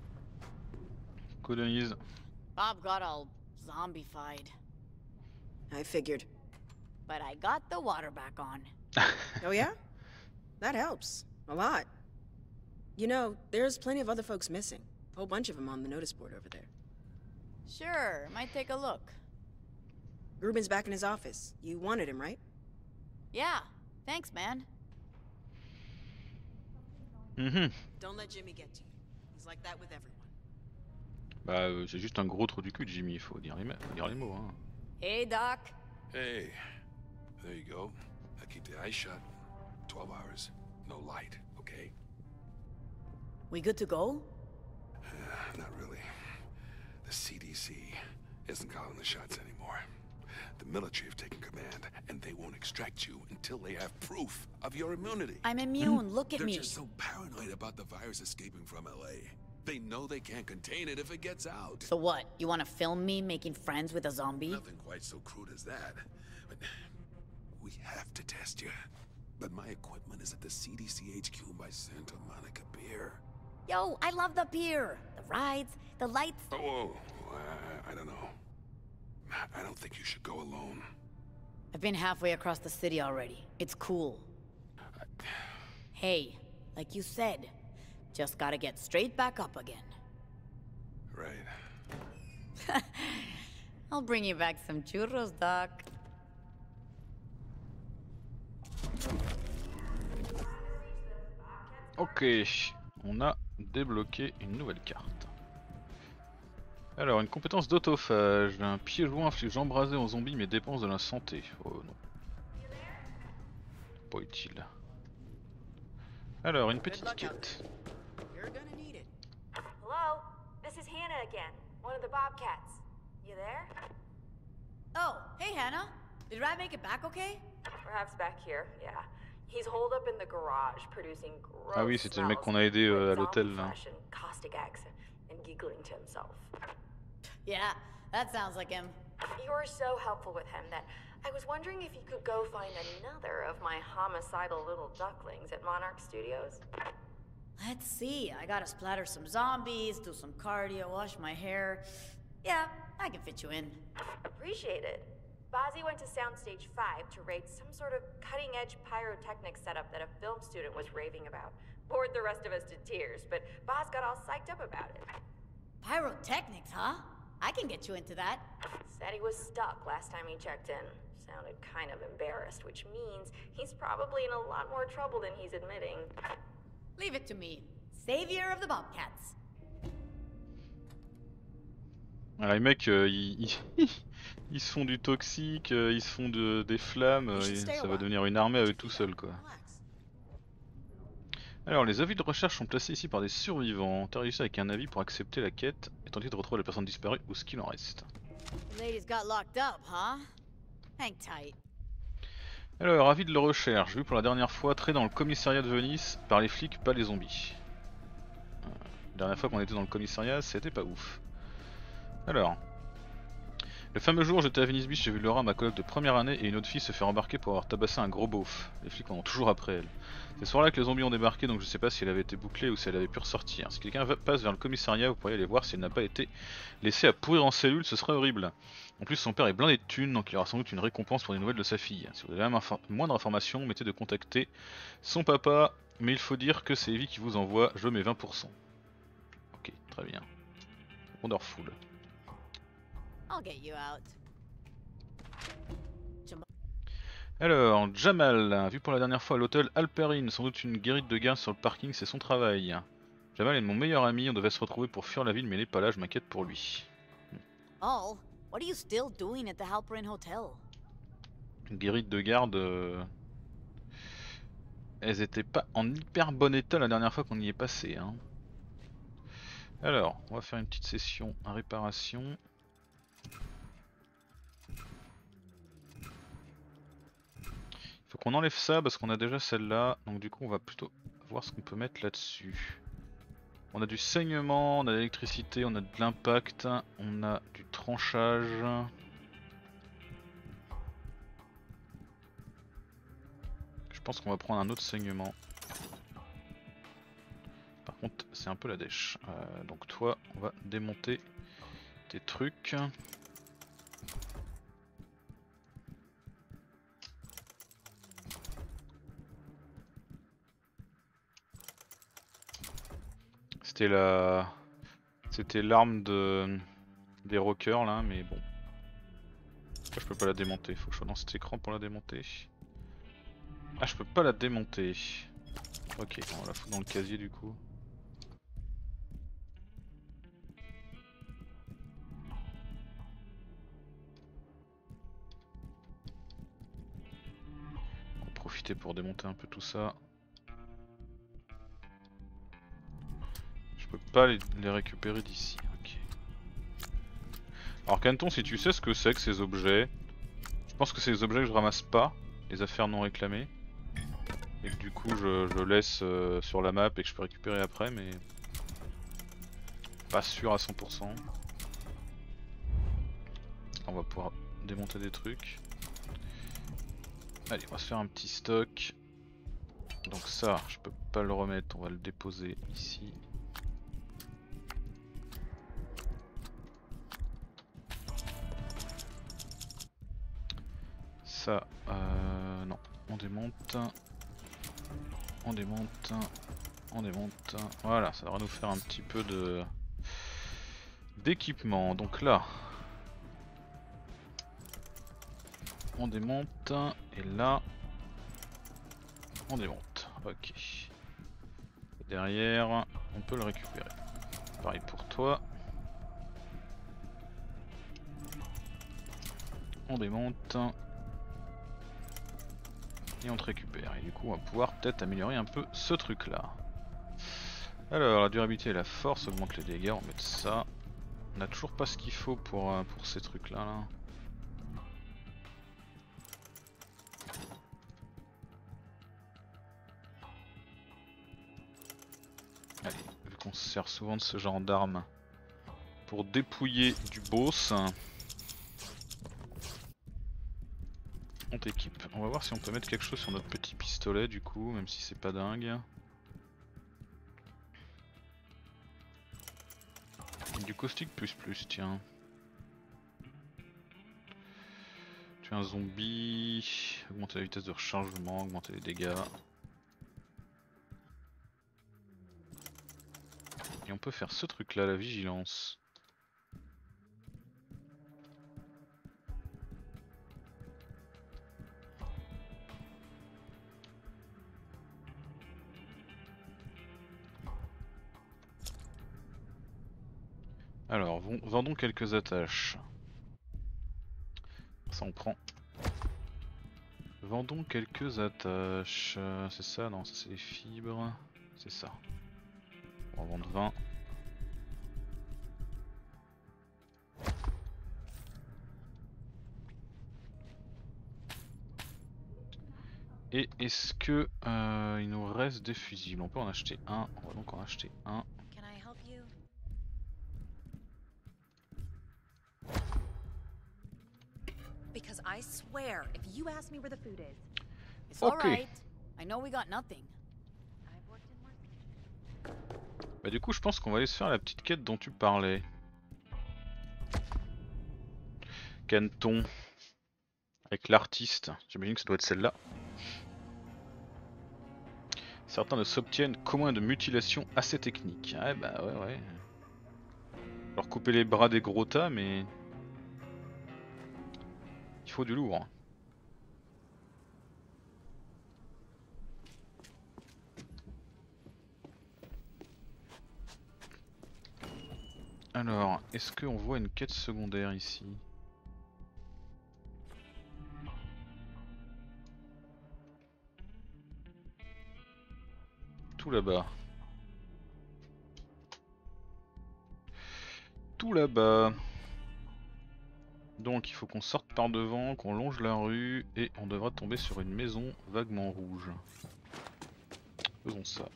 Colonise. Bob got all zombified. I figured. But I got the water back on. Oh yeah? That helps. A lot. You know, there's plenty of other folks missing. A whole bunch of them on the notice board over there. Sure, might take a look. Ruben's back in his office. You wanted him, right? Yeah, thanks, man. Don't let Jimmy get to you. He's like that with everyone. Bah c'est juste un gros trou du cul de Jimmy, faut dire les mots hein. Hey, Doc. Hey, there you go. Now keep the eyes shut. 12 hours, no light, okay? We good to go? Not really. The CDC isn't calling the shots anymore. The military have taken command, and they won't extract you until they have proof of your immunity. I'm immune, look at They're me. just so paranoid about the virus escaping from LA. They know they can't contain it if it gets out. So what, you wanna film me making friends with a zombie? Nothing quite so crude as that. But we have to test you. But my equipment is at the CDC HQ by Santa Monica Pier. Yo, I love the pier. The rides, the lights. Oh, I don't know. I don't think you should go alone. I've been halfway across the city already. It's cool. Hey, like you said, just gotta get straight back up again. Right. I'll bring you back some churros, Doc. Ok, on a débloqué une nouvelle carte. Alors, une compétence d'autophage. Un pied joint inflige embrasé aux zombies mais dépense de la santé. Oh non. Pas utile. Alors, une petite quête. You're gonna need it. Hello? This is Hannah again, one of the Bobcats. You there? Oh, hey Hannah. Did Rat make it back okay? Perhaps back here, yeah. He's holed up in the garage, producing gross Ah oui, c'était le mec smells qu'on a aidé like à l'hôtel zombie là. flesh and caustic accent and giggling to himself. Yeah, that sounds like him. You were so helpful with him that I was wondering if you could go find another of my homicidal little ducklings at Monarch Studios. Let's see, I gotta splatter some zombies, do some cardio, wash my hair. Yeah, I can fit you in. Appreciate it. Bozzy went to Soundstage 5 to raid some sort of cutting-edge pyrotechnic setup that a film student was raving about. Bored the rest of us to tears, but Boz got all psyched up about it. Pyrotechnics, huh? I can get you into that. Said he was stuck last time he checked in. Sounded kind of embarrassed, which means he's probably in a lot more trouble than he's admitting. Leave it to me. Savior of the Bobcats. Alors les mecs, ils se font du toxique, ils se font des flammes, et ça va devenir une armée à eux tout seuls quoi. Alors les avis de recherche sont placés ici par des survivants. Interagissez avec un avis pour accepter la quête et tenter de retrouver la personne disparue ou ce qu'il en reste. The ladies got locked up, huh? Hang tight. Alors, avis de la recherche, vu pour la dernière fois, trait dans le commissariat de Venise par les flics, pas les zombies. La dernière fois qu'on était dans le commissariat, c'était pas ouf. Alors, le fameux jour j'étais à Venice Beach, j'ai vu Laura, ma collègue de première année, et une autre fille se faire embarquer pour avoir tabassé un gros beauf. Les flics en ont toujours après elle. C'est ce soir là que les zombies ont débarqué, donc je sais pas si elle avait été bouclée ou si elle avait pu ressortir. Si quelqu'un passe vers le commissariat, vous pourriez aller voir si elle n'a pas été laissée à pourrir en cellule, ce serait horrible. En plus son père est blindé de thunes, donc il aura sans doute une récompense pour les nouvelles de sa fille. Si vous avez même moindre information, mettez de contacter son papa, mais il faut dire que c'est Evie qui vous envoie, je mets 20%. Ok, très bien. Wonderful. I'll get you out. Alors, Jamal, vu pour la dernière fois à l'hôtel Alperine, sans doute une guérite de garde sur le parking, c'est son travail. Jamal est mon meilleur ami, on devait se retrouver pour fuir la ville, mais il n'est pas là, je m'inquiète pour lui. Oh, what are you still doing at the Halperin Hotel? Une guérite de garde... Elles étaient pas en hyper bon état la dernière fois qu'on y est passé. Hein. Alors, on va faire une petite session à réparation. Faut qu'on enlève ça parce qu'on a déjà celle-là, donc du coup on va plutôt voir ce qu'on peut mettre là-dessus. On a du saignement, on a de l'électricité, on a de l'impact, on a du tranchage. Je pense qu'on va prendre un autre saignement. Par contre c'est un peu la dèche. Donc toi on va démonter tes trucs. C'était la... C'était l'arme des rockers là, mais bon. Là, je peux pas la démonter, faut que je sois dans cet écran pour la démonter. Ah, je peux pas la démonter. Ok, on va la foutre dans le casier du coup. On va profiter pour démonter un peu tout ça. Je peux pas les récupérer d'ici. Ok. Alors Canton, si tu sais ce que c'est que ces objets, je pense que c'est les objets que je ramasse pas, les affaires non réclamées. Et que du coup je laisse sur la map et que je peux récupérer après, mais pas sûr à 100%. On va pouvoir démonter des trucs. Allez, on va se faire un petit stock. Donc ça, je peux pas le remettre, on va le déposer ici. Ça, non, on démonte. On démonte, on démonte. Voilà, ça devrait nous faire un petit peu d'équipement. Donc là, on démonte et là, on démonte. Ok. Et derrière, on peut le récupérer. Pareil pour toi. On démonte. Et on te récupère, et du coup on va pouvoir peut-être améliorer un peu ce truc là. Alors la durabilité et la force augmentent les dégâts, on va mettre ça. On a toujours pas ce qu'il faut pour ces trucs là, Allez, vu qu'on se sert souvent de ce genre d'armes pour dépouiller du boss. On t'équipe. On va voir si on peut mettre quelque chose sur notre petit pistolet du coup, même si c'est pas dingue. Du caustique plus, tiens. Tu es un zombie. Augmenter la vitesse de rechargement, augmenter les dégâts. Et on peut faire ce truc là, la vigilance. Alors, vendons quelques attaches. Ça on prend. Vendons quelques attaches. C'est ça? Non, ça c'est les fibres. C'est ça. On va vendre 20. Et est-ce que il nous reste des fusibles? On peut en acheter un. On va donc en acheter un. Because I swear, if you ask me where the food is, It's all right. I know we got nothing. Bah du coup je pense qu'on va aller se faire la petite quête dont tu parlais. Canton. Avec l'artiste. J'imagine que ça doit être celle-là. Certains ne s'obtiennent qu'au moins de mutilations assez techniques. Ah bah ouais. Leur couper les bras des gros tas, mais... il faut du lourd. Alors, est-ce qu'on voit une quête secondaire ici? Tout là-bas. Tout là-bas. Donc il faut qu'on sorte par devant, qu'on longe la rue et on devra tomber sur une maison vaguement rouge. Faisons ça.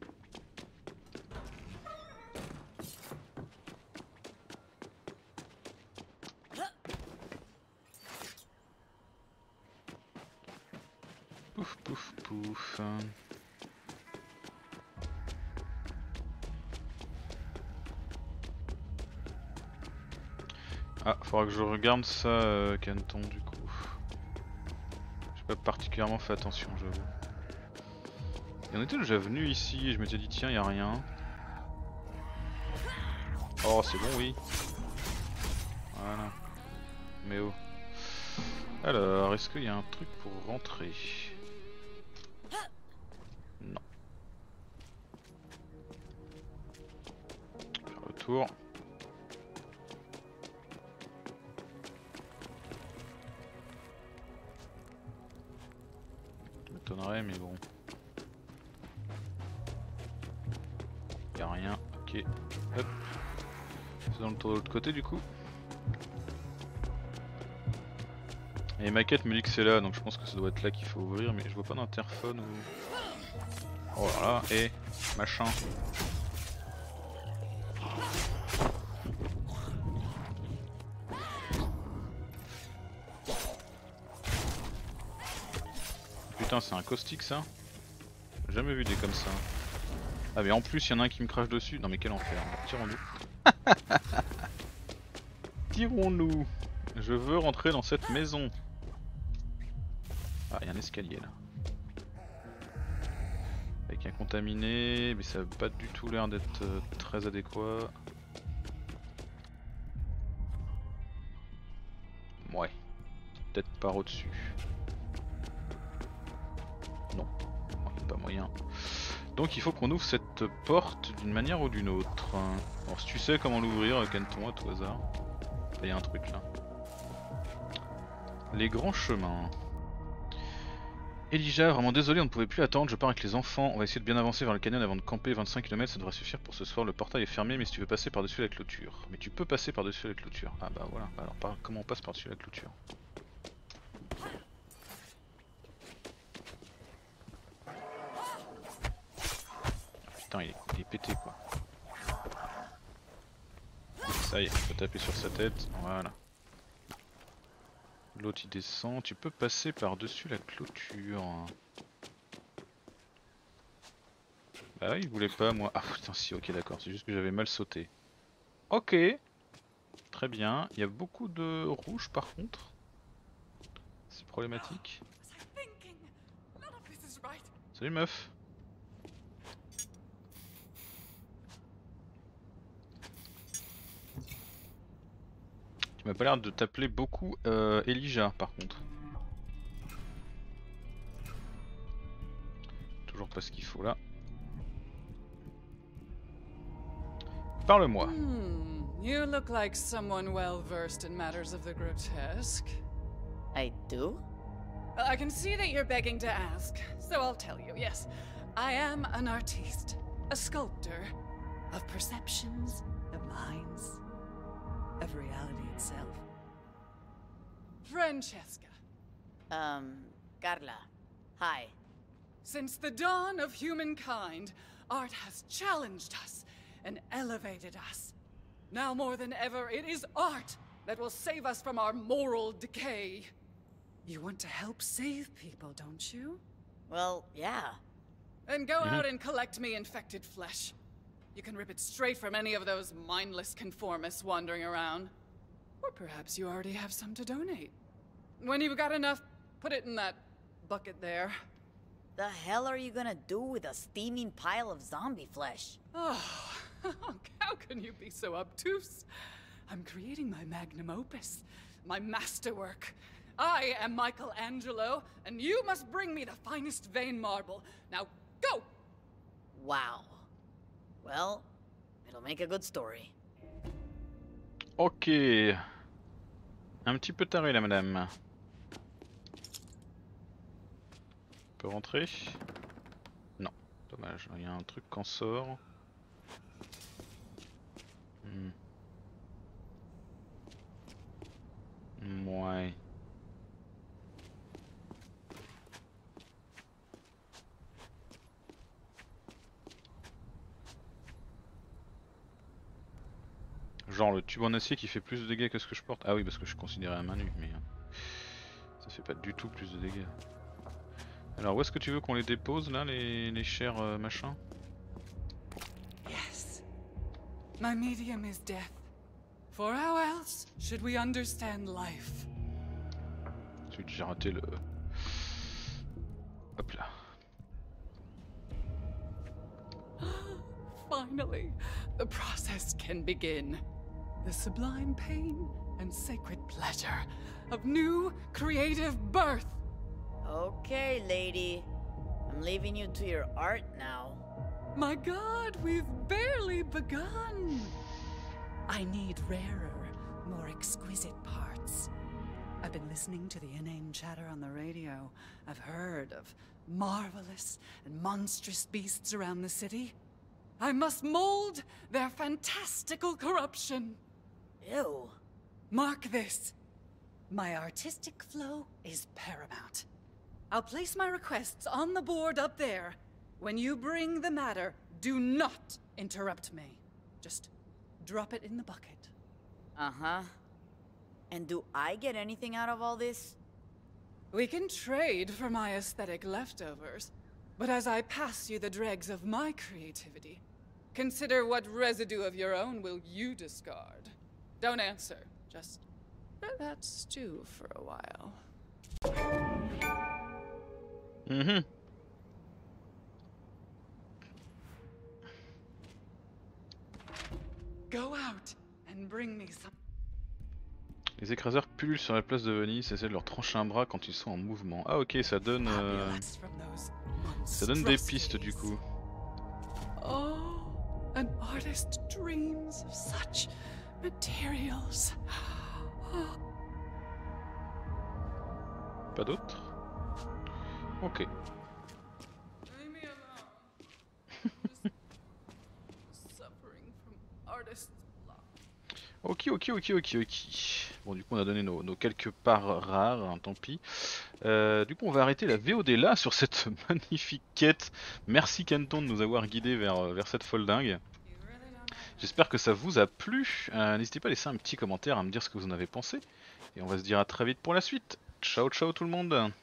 Pouf pouf pouf. Ah, faudra que je regarde ça, Canton, du coup. J'ai pas particulièrement fait attention, j'avoue. Et on était déjà venu ici et je m'étais dit tiens, y a rien. Oh c'est bon oui. Voilà. Mais oh. Alors, est-ce qu'il y a un truc pour rentrer? Non. Faire le tour. Ça m'étonnerait mais bon. Y'a rien. Ok. Hop. C'est dans le tour de l'autre côté du coup. Et ma quête me dit que c'est là, donc je pense que ça doit être là qu'il faut ouvrir, mais je vois pas d'interphone ou... Oh là là, et machin. Putain, c'est un caustique ça? J'ai jamais vu des comme ça. Ah mais en plus il y en a un qui me crache dessus. Non mais quel enfer, tirons-nous. Tirons-nous. Je veux rentrer dans cette maison. Ah, il y a un escalier là. Avec un contaminé, mais ça n'a pas du tout l'air d'être très adéquat. Ouais. Peut-être par au-dessus. Non. Pas moyen. Donc il faut qu'on ouvre cette porte d'une manière ou d'une autre. Alors si tu sais comment l'ouvrir, canne-toi à tout hasard. Il y a un truc là. Les grands chemins. Elijah, vraiment désolé, on ne pouvait plus attendre, je pars avec les enfants, on va essayer de bien avancer vers le canyon avant de camper 25 km, ça devrait suffire pour ce soir, le portail est fermé mais si tu veux passer par-dessus la clôture. Mais tu peux passer par-dessus la clôture. Ah bah voilà, alors comment on passe par-dessus la clôture? Putain il est pété quoi. Ça y est, je peux taper sur sa tête, voilà. L'autre il descend, tu peux passer par-dessus la clôture. Bah il voulait pas moi. Ah putain si, ok d'accord, c'est juste que j'avais mal sauté. Ok. Très bien, il y a beaucoup de rouge par contre. C'est problématique. Salut meuf. Tu m'as pas l'air de t'appeler beaucoup Elijah par contre. Toujours pas ce qu'il faut là. Parle-moi. You look like someone well versed in matters of the grotesque. I do? I can see that you're begging to ask, so I'll tell you. Yes, I am an artiste, a sculptor of perceptions, of minds, of reality itself. Francesca. Carla. Hi. Since the dawn of humankind, art has challenged us and elevated us. Now more than ever, it is art that will save us from our moral decay. You want to help save people, don't you? Well, yeah. Then go out and collect me infected flesh. You can rip it straight from any of those mindless conformists wandering around. Or perhaps you already have some to donate. When you've got enough, put it in that bucket there. The hell are you gonna do with a steaming pile of zombie flesh? Oh, how can you be so obtuse? I'm creating my magnum opus, my masterwork. I am Michelangelo, and you must bring me the finest vein marble. Now, go! Wow. Well, it'll make a good story. Ok. Un petit peu taré là madame. On peut rentrer? Non, dommage, il y a un truc qu'on sort. Ouais. Genre le tube en acier qui fait plus de dégâts que ce que je porte. Ah oui parce que je suis considéré à main nue mais ça fait pas du tout plus de dégâts. Alors où est-ce que tu veux qu'on les dépose là les chers machins? Yes. My medium is death. For how else should we understand life? J'ai raté le... Hop là. Finally, the process can begin. The sublime pain and sacred pleasure of new creative birth. Okay, lady. I'm leaving you to your art now. My God, we've barely begun. I need rarer, more exquisite parts. I've been listening to the inane chatter on the radio. I've heard of marvelous and monstrous beasts around the city. I must mold their fantastical corruption. Ew. Mark this. My artistic flow is paramount. I'll place my requests on the board up there. When you bring the matter, do not interrupt me. Just drop it in the bucket. Uh-huh. And do I get anything out of all this? We can trade for my aesthetic leftovers, but as I pass you the dregs of my creativity, consider what residue of your own will you discard. Don't answer, just let that stew for a while. Go out and bring me some. Les écraseurs pullulent sur la place de Venise et essaient de leur trancher un bras quand ils sont en mouvement. Ah ok, ça donne des pistes du coup. Oh, an artist dreams of such materials. Pas d'autres? Ok. Leave me alone. Just suffering from artist's luck. Ok. Bon du coup on a donné nos quelques parts rares, hein, tant pis. Du coup on va arrêter la VOD là sur cette magnifique quête. Merci Kenton de nous avoir guidé vers cette folle dingue. J'espère que ça vous a plu. N'hésitez pas à laisser un petit commentaire, à me dire ce que vous en avez pensé. Et on va se dire à très vite pour la suite. Ciao tout le monde.